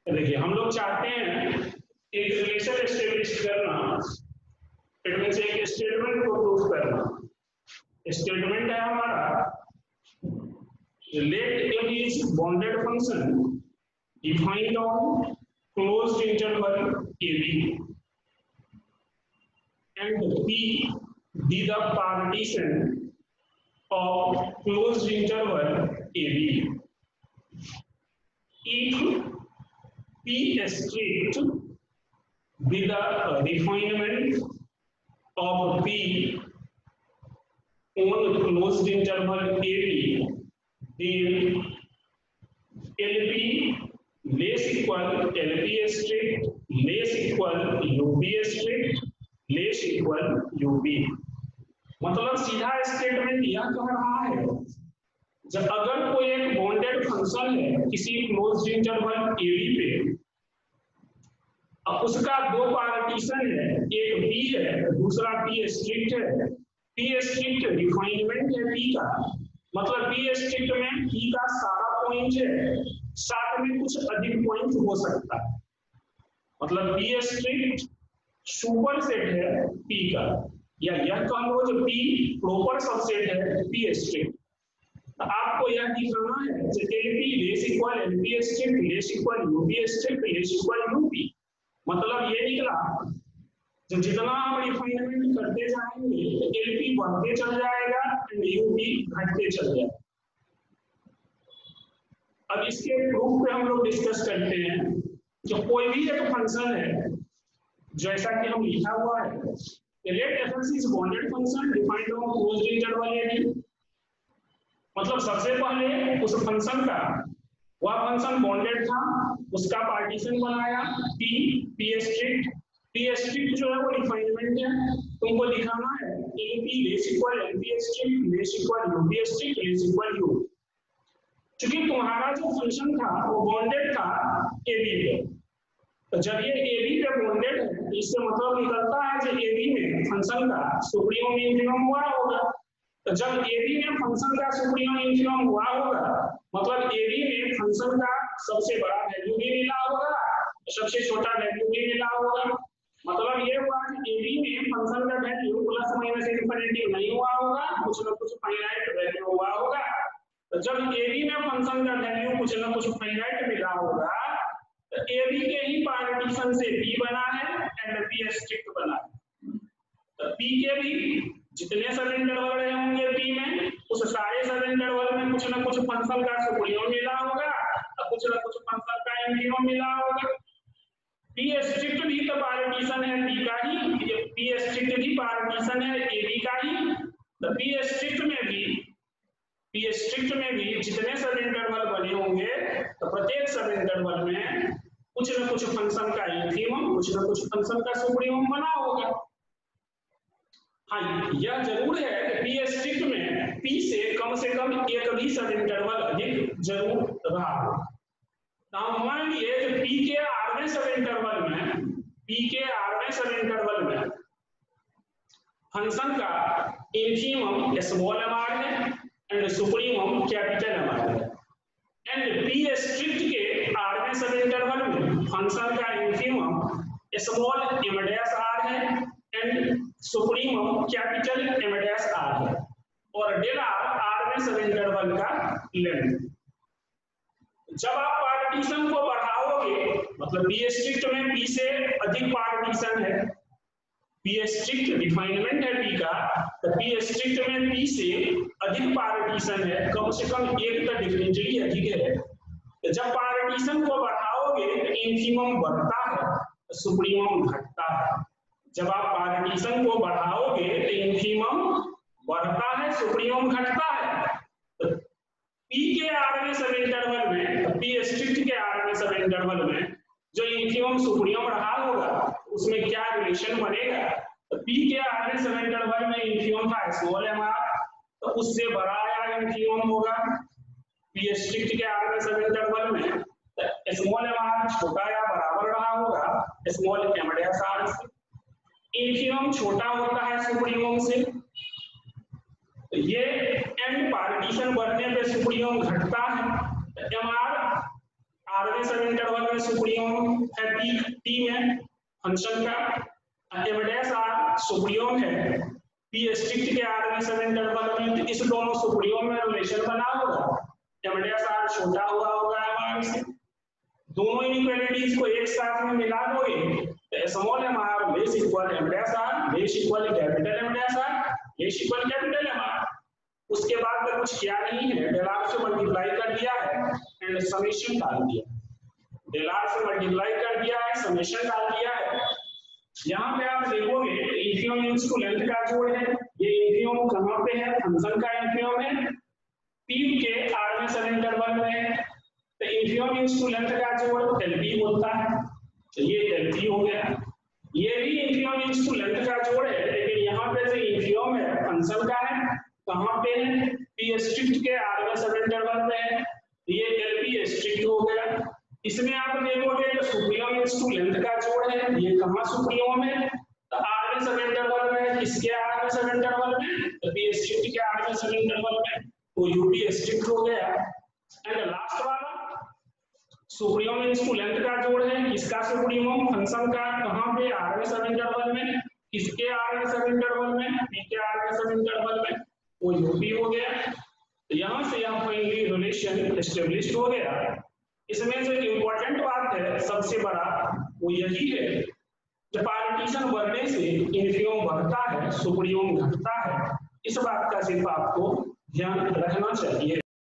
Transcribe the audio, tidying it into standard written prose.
देखिए हम लोग चाहते हैं एक रिलेशन एस्टेब्लिश करना, इट मींस एक स्टेटमेंट को प्रूफ करना। स्टेटमेंट है हमारा let m is bounded function defined on closed interval ab and p be the partition of closed interval ab if p strict be the refinement of p on closed interval ab, then LP less equal LP strict less equal UB strict less equal UB। मतलब सीधा statement यह कह रहा है जब अगर कोई एक बॉन्डेड फंक्शन है किसी क्लोज्ड इंटरवल AB पे, अब उसका दो पार्टीशन है, एक P है दूसरा P स्ट्रिक्ट है। P स्ट्रिक्ट रिफाइनमेंट है P का, मतलब P स्ट्रिक्ट में P का सारा पॉइंट है, साथ में कुछ अधिक पॉइंट हो सकता है। मतलब P स्ट्रिक्ट सुपर सेट है P का, या यह कह लो जो P प्रॉपर सबसेट है P स्ट्रिक्ट। तो आपको यह दिखाना है कि LP less equal LP strict less equal UB strict less equal UB। मतलब ये निकला जो जितना हम रिफाइनमेंट करते जाएंगे LP बढ़ते चल जाएगा एंड UB घटते चल जाएगा। अब इसके प्रूफ पे हम लोग डिस्कस करते हैं। जो कोई भी एक फंक्शन है जैसा कि हम लिखा हुआ है let fx is bounded function defined on closed interval ab, मतलब सबसे पहले उस फंक्शन का वह फंक्शन बॉन्डेड था, उसका पार्टीशन बनाया P स्ट्रिक्ट जो है वो रिफाइनमेंट है। तुमको दिखाना है LP less equal LP strict less equal UB strict less equal U। क्योंकि तुम्हारा जो फंक्शन था वो बॉन्डेड था AB पे, तो जब ये AB पे बॉन्डेड है इससे मतलब निकलता है जो AB में फंक्शन का सुप्रीमम इन्फिमम हुआ होगा। तो जब AB में फंक्शन का सुप्रीमम इन्फिमम हुआ होगा मतलब AB में फंक्शन का सबसे बड़ा वैल्यू भी मिला होगा, सबसे छोटा वैल्यू भी मिला होगा। मतलब ये हुआ कि AB में फंक्शन का वैल्यू प्लस माइनस इनफिनिटी नहीं हुआ होगा, कुछ न कुछ फाइनाइट वैल्यू हुआ होगा। तो जब AB में फंक्शन का वैल्यू कुछ न कुछ फाइनाइट मिला होगा तो AB के ही पार्टीशन से P बना है एंड P स्ट्रिक्ट बना है। तो P के भी जितने सब इंटरवल रहे होंगे P में, उस सारे सब इंटरवल में कुछ न कुछ फंक्शन का सुप्रीमम मिला होगा और कुछ न कुछ फंक्शन का इन्फिमम मिला होगा। P स्ट्रिक्ट भी तो पार्टीशन है P का ही, P स्ट्रिक्ट भी पार्टीशन है AB का ही। तो P स्ट्रिक्ट में भी जितने सब इंटरवल बने होंगे तो प्रत्येक सब इंटरवल में कुछ न कुछ फंक्शन का इन्फिमम कुछ न कुछ फंक्शन का सुप्रीमम बना होगा। हाँ, यह जरूर है कि P स्ट्रिक्ट में P से कम एक भी सब इंटरवल अधिक जरूर रहा हो। तो हम मान लिए कि P के आरवें सब इंटरवल में फंक्शन का इन्फिमम स्मॉल mr है एंड सुप्रीमम कैपिटल mr है, एंड P स्ट्रिक्ट के आरवें सब इंटरवल में फंक्शन का इन्फिमम स्मॉल m' है एंड सुप्रीमम कैपिटल m' है, और डेल आरवें सब इंटरवल का लेंथ। जब आप पार्टीशन को बढ़ाओगे मतलब P स्ट्रिक्ट में P से अधिक पार्टीशन है, P स्ट्रिक्ट रिफाइनमेंट है P का, तो P स्ट्रिक्ट में P से अधिक पार्टीशन है, कम से कम एक तो डिफरेंशियली अधिक है। तो जब पार्टीशन को बढ़ाओगे तो इन्फिमम बढ़ता है तो सुप्रीमम घटता है। जब आप पार्टीशन को बढ़ाओगे तो इन्फिमम बढ़ता है सुप्रीमम घटता है। तो P के आरवें सब इंटरवल में, तो P स्ट्रिक्ट के आरवें सब इंटरवल में जो इन्फिमम सुप्रीमम रहा होगा उसमें क्या रिलेशन बनेगा। तो P के आरवें सब इंटरवल में इन्फिमम था स्मॉल mr, तो उससे बड़ा या इन्फिमम होगा। P स्ट्रिक्ट के आरवें सब इंटरवल में तो स्मॉल mr छोटा या बराबर रहा होगा स्मॉल m' से। इन्फिमम छोटा होता है सुप्रीमम से, तो ये एंड पार्टीशन बढ़ने पे सुप्रीमम घटता है। तो mr आरवे सब इंटरवल में सुप्रीम है पी में फंक्शन का, एम डैश आर सुप्रीम है पी स्ट्रिक्ट के आरवे सब इंटरवल में, तो इस दोनों सुप्रीम में रिलेशन बना होगा, एम डैश आर छोटा हुआ होगा एम आर से। दोनों इनइक्वालिटीज को एक साथ में मिला दोगे तो small M R less equal M dash R less equal capital M dash R less equal capital M R. उसके बाद तो कुछ किया नहीं है, डेल आर से मल्टीप्लाई कर दिया है एंड समेशन डाल दिया, डेल आर से मल्टीप्लाई कर दिया है समेशन डाल दिया है। यहाँ पे आप देखोगे इन्फिनिटी मींस टू लेंथ का जोड़ है, ये इन्फिनिटी कहाँ पे है, फंक्शन का इन्फिनिटी है पी के आर में सब इंटरवल में, तो इन्फिनिटी मींस टू लेंथ का जोड़ एलपी होता है, तो ये एलपी हो गया। ये भी इन्फिनिटी मींस टू लेंथ का जोड़ है, लेकिन यहाँ पे जो इन्फिनिटी है फंक्शन का है, कहाँ पे है, पी स्ट्रिक्ट के आर में सब इंटरवल में है, ये एलपी स्ट्रिक्ट हो गया। इसमें आप देखोगे तो सुप्रीम मींस टू लेंथ का जोड़ है, ये कहाँ सुप्रीम है, तो आर में सब इंटरवल में, किसके आर में सब इंटरवल में, तो पी स्ट्रिक्ट के आर में सब इंटरवल में, तो यूपी स्ट्रिक्ट हो गया। एंड लास्ट वाला सुप्रीम मींस टू लेंथ का जोड़ है, किसका सुप्रीम, फंक्शन का, कहाँ पे, आर में सब इंटरवल में, किसके आर में सब इंटरवल में, पी के आर में सब इंटरवल में, वो यूपी हो गया। तो यहाँ से यहाँ फाइनली रिलेशन एस्टेब्लिश हो गया। इसमें जो इम्पोर्टेंट बात है सबसे बड़ा वो यही है, जब पार्टीशन बढ़ने से इन्फिनिटी बढ़ता है सुप्रीम घटता है, इस बात का सिर्फ आपको ध्यान रखना चाहिए।